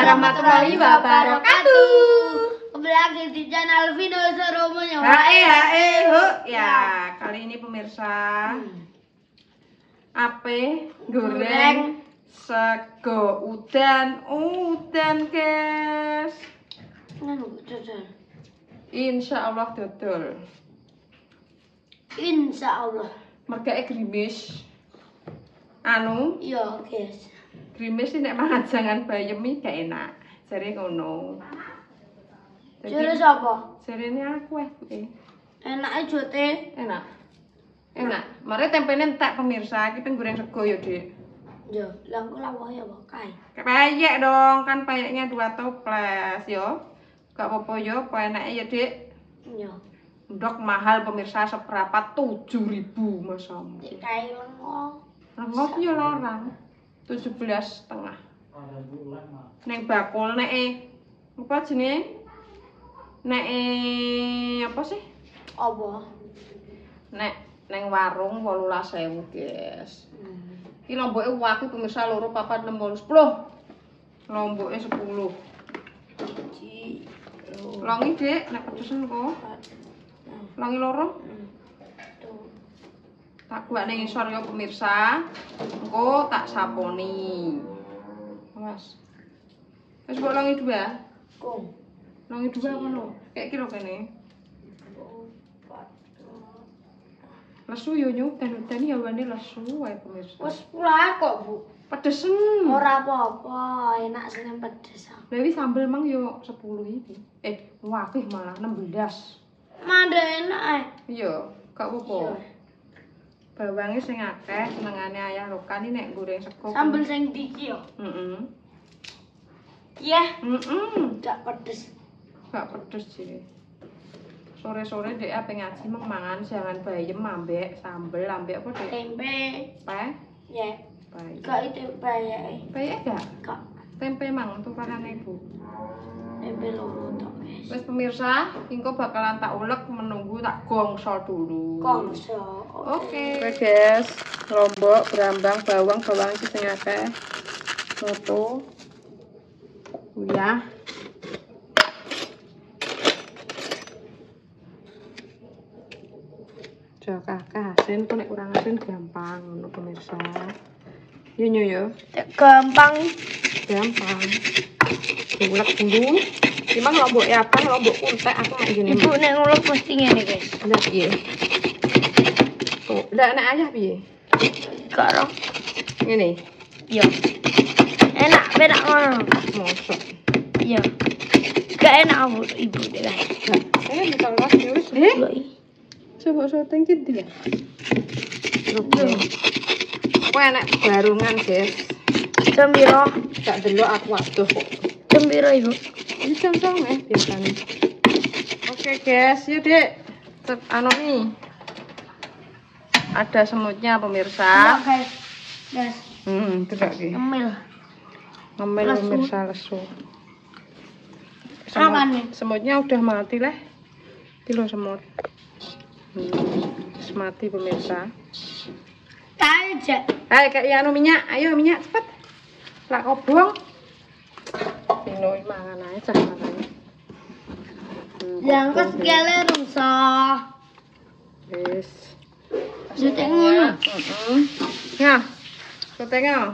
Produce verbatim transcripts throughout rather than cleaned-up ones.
warahmatullahi wabarakatuh. Kembali lagi di channel Vino Seromonya. Hae hae ho. Ya, kali ini pemirsa hmm. ape goreng sego udan udan guys. Insya Allah dodol. Insya Allah. Mergake grimis. Anu, iya guys. Grimis nek mangan jangan bayem iki gak enak. Jare ngono. Jare sapa? Jarene aku eh. Enake jote. Enak. Enak. Mare tempene entek pemirsa, iki pengen goreng sego ya, Dik. Yo, lah engko lawuh ya kok kae. Payek dong, kan payeknya dua toples yo. Gak apa-apa yo, apa enake ya, Dik? Yo. Ndok mahal pemirsa seberapa tujuh ribu Mas Om. Dik kae lengo. Lengo yo larang. tujuh belas setengah. Neng bakul nek apa jenenge? Nek apa sih? Apa? Nek neng warung wolulas ewu, guys. Hmm. Iki lomboke waku pemirsa loro papat enam wolu sepuluh. Lomboke sepuluh. Iki. Longi, Dik, nek pedesen kok. Longi loro. Tak buat ning isor ya pemirsa. Engko tak saponi. Awas. Wis mbok longi dua. Kong. Longi dua ngono. Kayak kira kene. Lesu yo nyuk dan ya wane lesu wae pemirsa. Wis pula kok, Bu. Pedesen. Ora apa-apa, enak seneng pedes. Lha iki sambel mang yo sepuluh iki. Eh, wakih malah enam belas. Manda enak ae. Iya, gak apa-apa. Bawangnya sing akeh, senengane ayah Lokan iki nek goreng sego. Sambel sing iki yo. Heeh. Iya. Heeh. Gak pedes. Gak pedes sih. Sore-sore Dek ape ngaji meng mangan jangan bayem ambek sambel ambek apa Dek? Tempe. Pe? Ya. Baik. Gak itu bayar. Bayar gak? Gak. Tempe mang tukarane Ibu. Tempe loro tok, guys. Wes pemirsa, engko bakalan tak ulek menunggu tak gongsol dulu. Gongsol. Oke. Oke, guys. Lombok, berambang, bawang, bawang iki sing akeh. Soto. Uyah. Kakak asin, kok nek kurang asin gampang ngono pemirsa. Yo yo yo. Gampang. Gampang. Diulek dulu. Timang lombok ya apa? Lombok kuntek aku mek ngene. Ibu nek ngulek mesti ngene, guys. Lah piye? Oh, lah nek ayah piye? Karo. Ngene. Yo. Enak beda ngono. Mosok. Iya. Gak enak Bu, Ibu deh, guys. Eh, bisa las wis. Eh. Coba syuting gitu ya. Oke. Kowe enak barungan, guys. Jam piro? Gak delok aku aduh kok. Jam piro, Ibu? Ini jam songo eh biasanya. Oke, guys, yuk, Dek. Anu nih. Ada semutnya pemirsa. Enggak, guys. Guys. Hmm, itu gak ki. Ngemil. Ngemil pemirsa lesu. Apa nih? Semutnya udah mati lah. Kilo semut. Hmm, mati pemirsa. Aja. Ayo kayak anu minyak, ayo minyak cepet. Lak kobong. Dino mangan ae cah makane. Yang keskele rusak. Wis. Jutek ngono. Heeh. Ya. Kotengnya.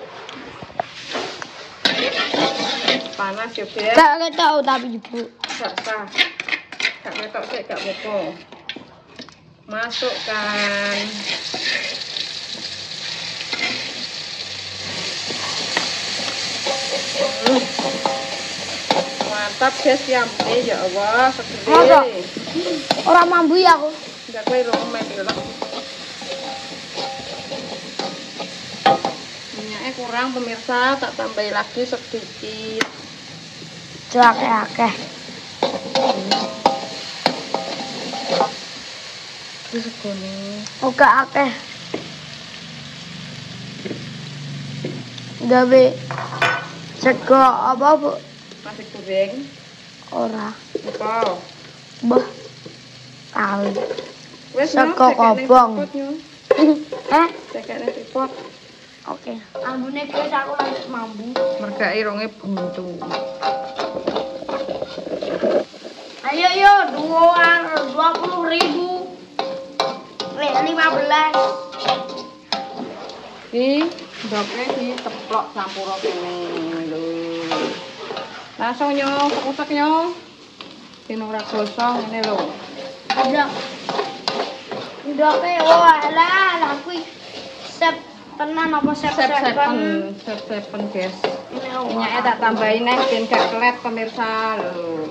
Panas ya, Beb. Gak ketok tapi Ibu. Gak sah. Gak ketok sik gak apa-apa. Masukkan. Hmm. Mantap guys ya, ya Allah, segede. Orang mambu ya aku. Enggak keliru main dulu. Minyaknya kurang pemirsa, tak tambahin lagi sedikit. Akeh-akeh. Terus segone. Oke akeh. Gawe sego apa Bu? Nasi goreng. Ora. Apa? Bah. Kali. Wes Sego kobong. Eh? Cekekne tripod. Oke, ambune guys aku lanjut mambu. Merga irunge buntu. Ayo yo, dua puluh ribu. Eh, lima belas. Iki ndoke diteplok campur kene lho. Langsung nyong, utek nyong. Sing ora gosong ngene lho. Udah. Udah ke wah lah aku sep tenan apa sep Sep-sepen, sep-sepen guys. Minyaknya tak tambahin nih ben gak kelet pemirsa lho.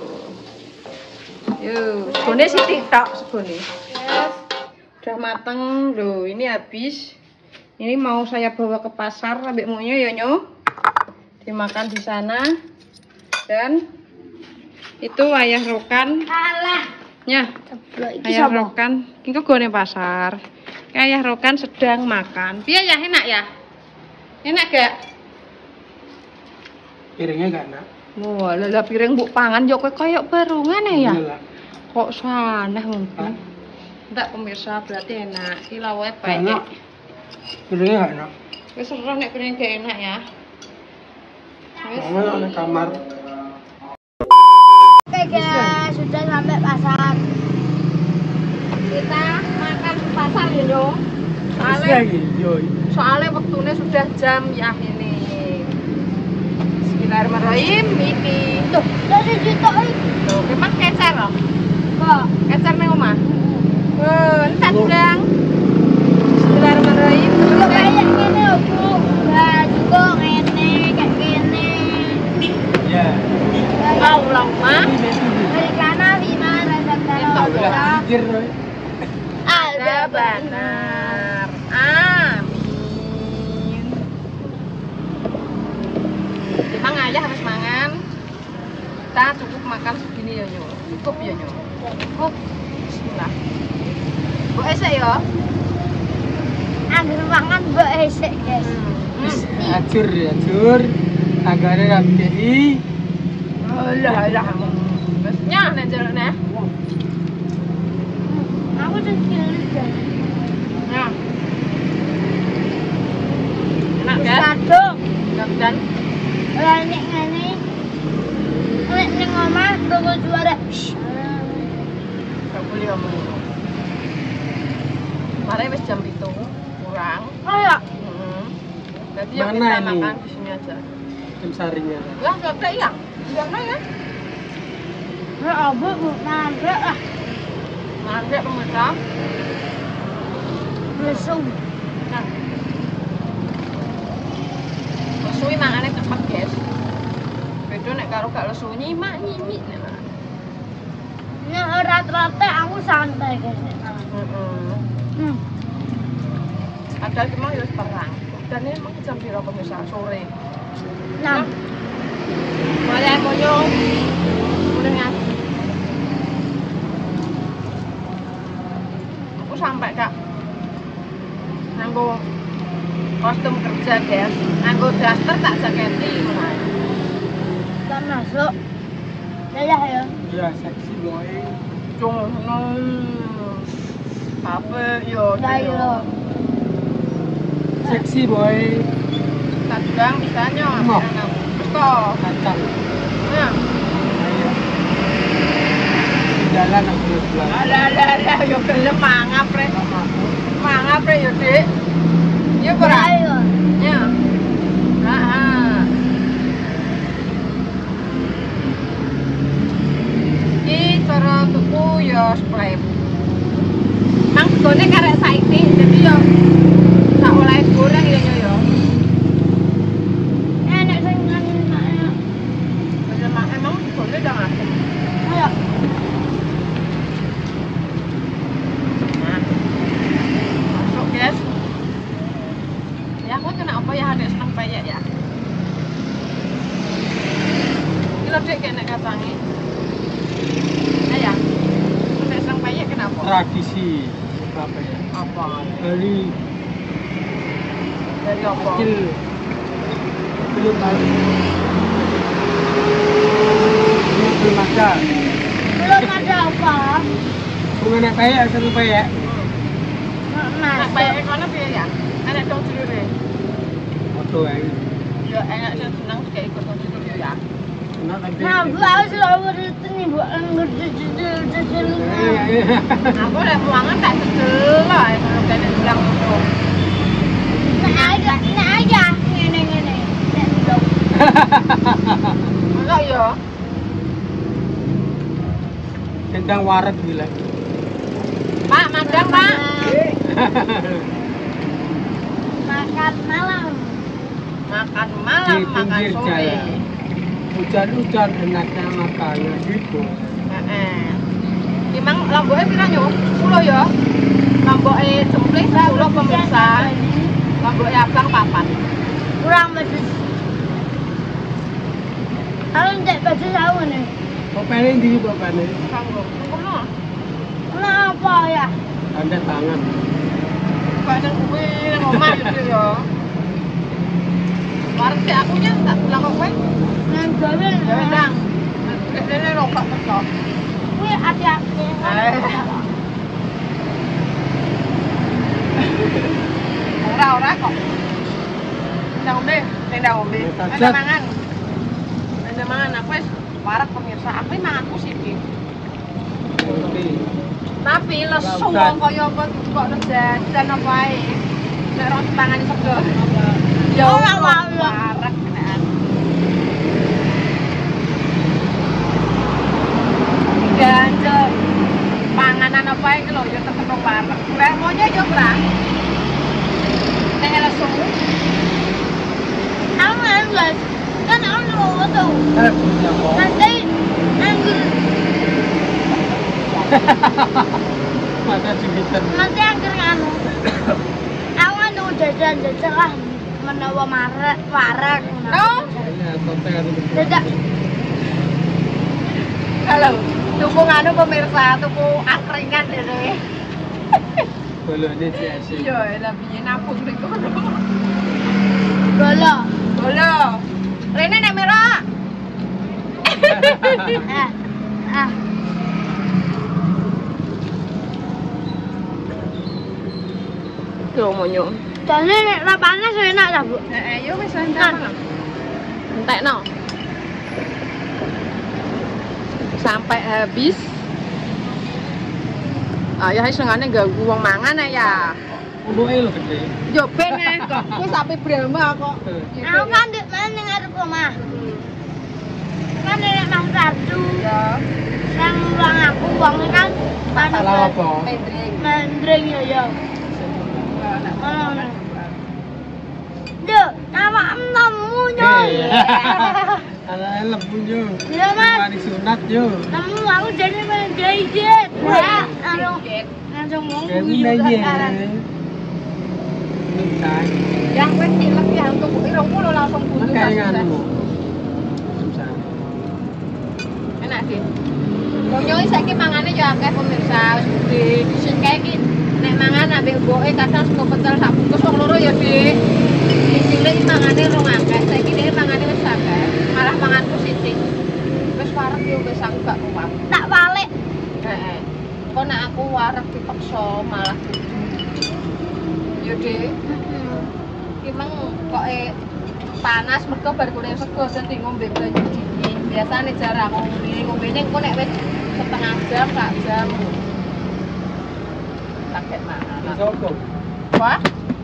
Yo, segone sithik tok segone. Udah mateng lho, ini habis. Ini mau saya bawa ke pasar ambek monyo ya nyo. Dimakan di sana. Dan itu ayah rokan. Alah. Nya, Ceblok iki ayah sapa? rokan. Iki kegone pasar. Ayah rokan sedang makan. Piye ya, enak ya? Enak gak? Piringnya gak enak. Wah, lha piring mbok pangan yo koyo barungan ya. Iyalah. Kok saneh mungkin. Hah? Enggak pemirsa berarti enak. Iki lawe Gak baik. enak. Piringnya gak enak. Wis ora nek piring gak enak ya. Wis. Mama ada kamar. Oke guys, sudah sampai pasar. Kita makan di pasar ya, Yo. Terus Soalnya, lagi, yoi. soalnya waktunya sudah jam ya ini. Bismillahirrahmanirrahim. Iki. Tuh, dari juta iki. Tuh, memang kecer loh. Kok? Kecer ning omah. Wah, entar sedang. Bismillahirrahmanirrahim. Kok kayak gini loh, Bu. Nah, juga ngene kayak gini. Ya. Allahumma Dari kanan lima rasa kalau Udah pikir, Roy. ada benar. Amin. Emang ayah harus mangan. Kita cukup makan segini ya nyo. Cukup ya nyo. Cukup. Bismillah. Bu esek ya. Anggur mangan mbok esek, guys. Hmm. Acur ya, acur. Agarnya rapi. Alah alah. Besnya nek jerone. Aku udah kiri guys. Ya. Enak kan? Kadung. Dan Ora nek ngene. Nek ning omah tunggu suara. gak boleh ngomong ngono. Mare wis jam itu kurang. Oh ya. Hmm. Berarti ya Mana kita ini? makan di sini aja. Tim saringnya. Lah, enggak ada ya? Enggak ada ya? Ora obo bu nandek lah. Nanti pemirsa. Lesung. Nah. Lesu iki mangane cepet, guys. Beda nek karo gak lesu nyimak nyimik nek. Nek ora trote aku santai guys. Heeh. Hmm. Ada cuma ya perang. Dan ini emang jam piro pemirsa sore. Nah, Mulai koyo udah ngaji. Aku sampai kak nganggo kostum kerja guys, nganggo daster tak jaketi mulai. kan masuk. Dadah ya. Ya, seksi boy. Cung nong apa yo Dah yo. Seksi boy. kadang misalnya Mau? betul Kacang. ya Ayo. Di jalan aku pulang. ada ada ada yo gelem mangap re mangap re yo dik yo Dah kurang yo. ya nah iki cara tuku yo splep mang segone karek saiki jadi yo tak oleh goreng yo yo Enak sing ngene. emang emang segone udah ngasih Ayo. nah masuk guys ya aku kena apa ya ada seneng payek ya ini lo dek kena kacangnya nah ya ada seneng payek kenapa? Tradisi apa ya? apa? Bali dari apa? kecil. Belum Bali. Belum ada. Belum ada apa. Mengenai payek, seru payek. Nah, Mas. payek kono piye ya? Ada dong judulnya tuh ya. Ya enak sih senang kayak ikut situ ya. Enak tapi. Nah, bu aku selalu itu nih bu anggur jujur. Aku lek muangan tak sedel lah kalau kene bilang ngono. Nah aja, nah aja ngene ngene. Enggak ya. Tentang waret gila. Pak, madang, Pak. Makan malam. Makan Di malam, makan pinggir sore. jalan. Hujan-hujan enaknya makannya gitu. Heeh. Emang lamboke pira yo? sepuluh ya. Lamboke cempling sepuluh pemirsa. Lamboke abang papat. Kurang pedes. Kalau tidak pedes aku nih. Popene ndi popene? Kanggo. Ngono. Kenapa ya? Ada tangan. Kok nang kuwi nang omah gitu ya. Warung si aku nya tak bilang kok kowe. Nang gawe. Ya ndang. Kene rokok teko. Kuwi hati-hati. Ora ora kok. Ndang ombe, ndang ombe. Ada mangan. Ada mangan aku wis warak pemirsa. Aku iki manganku sithik. Tapi lesu wong kaya apa kok jajan apa ae. Nek ora pangan sego. Ya ora warak tenan. Ganja panganan apa ae lho ya tetep warak. Lek monya yo ora. Nek lesu Aku enggak. Kan aku tuh. Eh, punya kok. Nanti anggur. Mata cibitan. Nanti anggur anu. Aku anu jajan-jajan lah menawa marek, warak. No. Ya, total itu. Dadak Halo, tuku nganu pemirsa, tuku angkringan dene. Bolone C S. Iya, lah piye nabung niku. golo. Golo. Rene nek merah. Ah. Ah. Yo monyo. Jadi nek ra panas enak ta, Bu? Heeh, yo wis entek. Entekno. Sampai habis. Ah, ya senengane ganggu wong mangan ya. Unuke lho gede. Yo ben kok wis sampe Brahma kok. Aku kan di mana ning arep omah. Kan nek Mas Ratu. Ya. Yang ulang aku wong kan Salah apa? Mendring. mandring ya ya. Ngono. Duh, nama nemu yo. Ala lebu yo. Iya, Mas. Mari sunat yo. Nemu aku jadi menjahit. Wah, anu langsung mau Kene ya. Mintai. Yang wis cilek ya untuk irung puluh langsung bunyi. Kayak nganu. Susah. Enak sih. Monyo iki saiki mangane yo akeh pemirsa wis gede. Sing kae iki nek mangan ambek mboke kadang sego pecel sak bungkus wong loro ya, Dik. Sing iki mangane rong akeh, saiki dhewe mangane wis akeh. Malah manganku sithik. Wis wareg yo wis aku gak kuat. tak balik. Heeh. Kok nek aku wareg dipaksa malah kudu. Yo, Dik. Iki mang kok e panas mergo bar kuliah sego dadi ngombe banyu dingin. Biasane jarang ngombe, ngombene engko nek wis setengah jam, sak jam. Paket mana? Soko. Wah.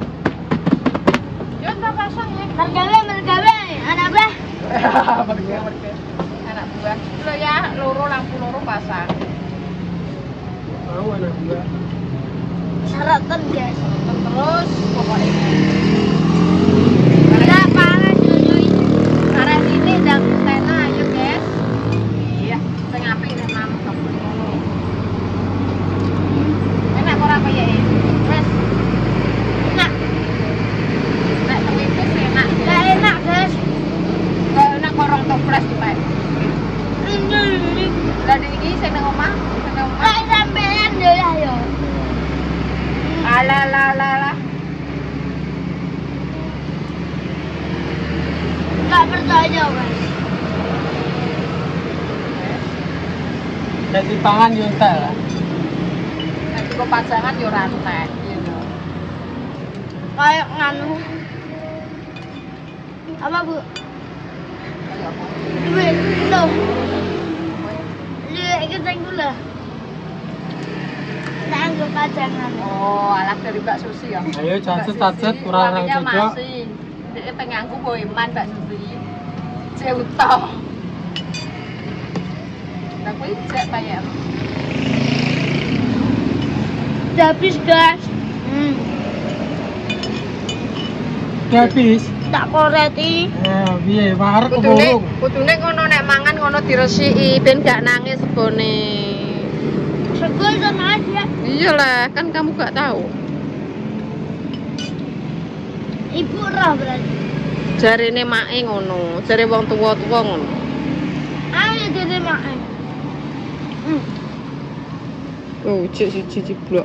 Yo tak pasang ya. Mergawe mergawe anak bah. Pergi pergi. Anak buah. Lo ya, loro lampu loro pasang. Mau anak gua. Sarapan guys. Terus pokoknya Ada panas cuy. arah sini dan tena ayo guys. Iya, sing apik nek mam ngono. Enak ora kaya ya? Wes. Enak. Nek temipis enak. Gak enak guys. Gak enak korong toples Pak. Ini. Lah iki sing nang omah, sing nang omah. Gak sampean yo ya yo. Ala la la la. Gak percaya guys. Jadi pangan yo entek lah. Nek kok pajangan yo ora entek, gitu. Kayak nganu. Apa Bu? Duit, tuh. Duit keceng gula. Tanggup pajangan. Oh, alat dari Mbak Susi ya. Ayo catet-catet kurang orang juga. masih. Dia pengen aku boyman Mbak Susi. Ceuto. Nah, kuwi cek bayar. Udah habis guys. Hmm. Habis. Tak koreti. Eh, piye warek Kudune, keburung. kudune ngono nek mangan ngono diresiki ben gak nangis bone. Sego sama aja. Iyalah, kan kamu gak tahu. Ibu roh berarti. Jarine make ngono, jare wong tuwa-tuwa ngono. Ayo jadi makan. Hmm. Oh, cek siji ciblok.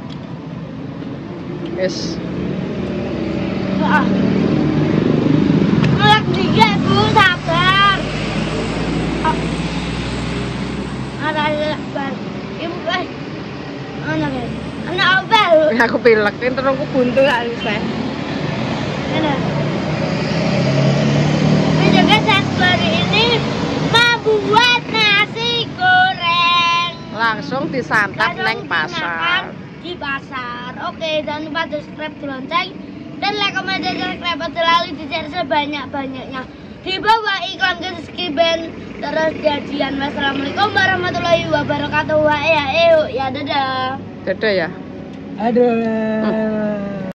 Wes. Ah. Melak dikit Bu, sabar. Ah. Ada lebar. Ibu guys. Anak guys. Anak obel. Aku pilek, entar aku buntu gak bisa. Ada. Video guys, hari ini membuat nasi goreng. Langsung disantap neng pasar. Di pasar. Oke, jangan lupa subscribe di lonceng dan like, comment, dan subscribe selalu di share sebanyak-banyaknya. Di bawah iklan keskiben terus jadian. Wassalamualaikum warahmatullahi wabarakatuh. Ya, ya, dadah. Dadah ya. Aduh.